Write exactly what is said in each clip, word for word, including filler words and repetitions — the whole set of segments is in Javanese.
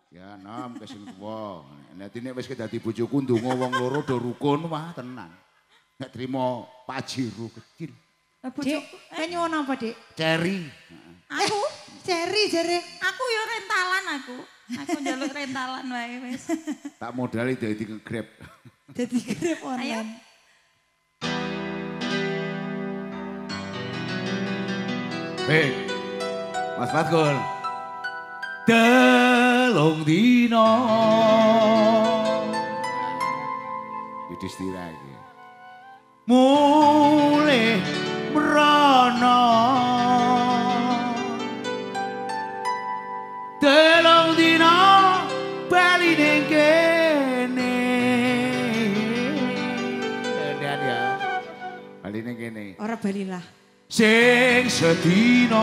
Ya nom kesing tuwa. Nek nek wis dadi bojoku ndonga wong loro do rukun wah tenan. Nek trimo pajiru kecil. Lah bojoku, kowe nyuwun apa, Dik? Ceri. Aku ceri jare. Aku yo rentalan aku. Aku njaluk rentalan wae wis. Tak modali dadi nge-grab. Dadi grab online. Hei. Mas Fatkul. Telung dino. Yudhistira iki. Mulih mrono. Telung dino bali ning kene. Dan ya. Bali ning kene. Ora balilah. Sing sedina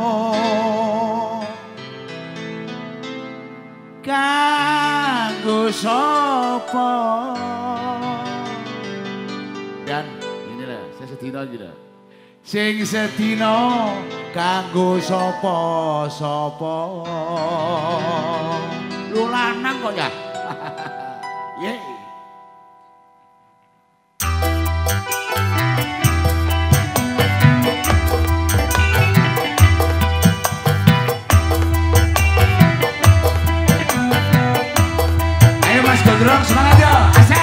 kanggo sapa dan ini lah sing sedina iki lho sing sedina kanggo sapa sapa lu lanang kok ya ye Gondrong semangat ya, asik.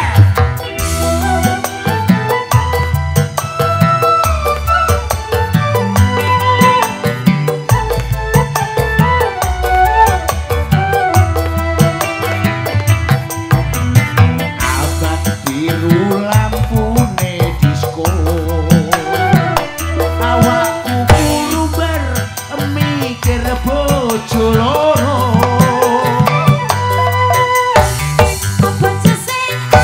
Abang biru lampune disko. Awakku kudu bermikir bojo loro. Bojo sing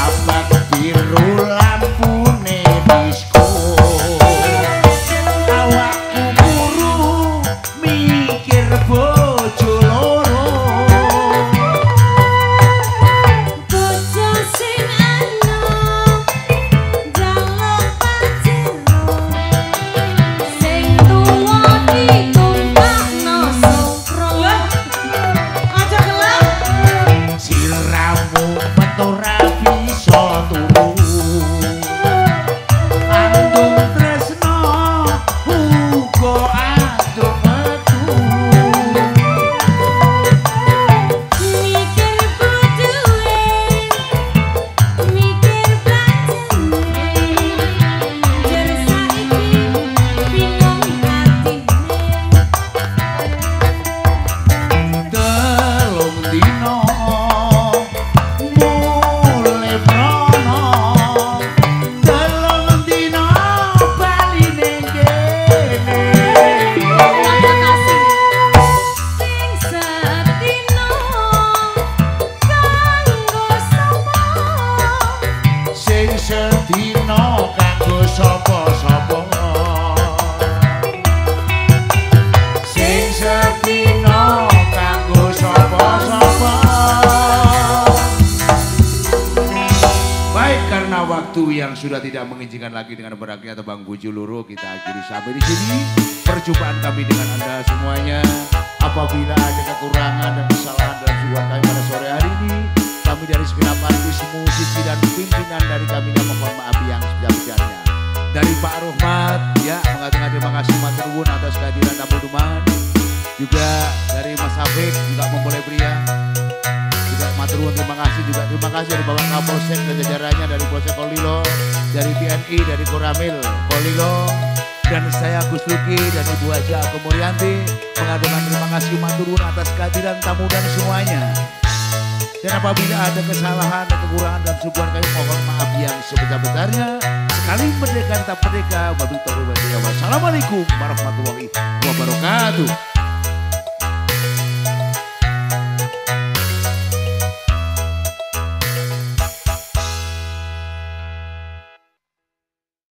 Abang biru lampune disko. Awakku buru mikir bojo loro. Bojo sing anom jaluk pacero, sing tuwa ditumpakno sopro. Aja gelem. Siramu metora bisa turu. Andung tresno uga andung metu. Mikir bojoe, mikir bajane, jer saiki bingung atine. Telung dino mulai prono. Telung dino bali ning kene. Terima kasih. Sing sedina kanggo sapa? Sing sedina kanggo sapa-sapa. Sing sedina kanggo sapa-sapa. Baik, karena waktu yang sudah tidak mengizinkan lagi dengan berakhirnya Tembang Bojo Loro, kita akhiri sampai di sini perjumpaan kami dengan Anda semuanya. Apabila ada kekurangan dan kesalahan dalam sebuah kami pada sore hari ini, kami dari segenap artis, musisi dan pimpinan dari kami yang mohon maaf yang sebesar-besarnya. Dari Pak Rohmat, ya, mengatakan terima kasih matur nuwun atas kehadiran tamu Duman. Juga dari Mas Hafid, juga mempelai pria. Juga matur nuwun terima kasih, juga terima kasih dari Bapak Kapolsek dan jajarannya dari Polsek Kolilo, dari T N I, dari Koramil Kolilo, dan saya Gus Luki dan Ibu Haja Komurianti mengatakan terima kasih matur nuwun atas kehadiran tamu dan semuanya. Dan apabila ada kesalahan dan kekurangan dalam sebuah kami mohon maaf yang sebesar-besarnya. Sekali merdeka tetap merdeka. Wassalamualaikum warahmatullahi wabarakatuh.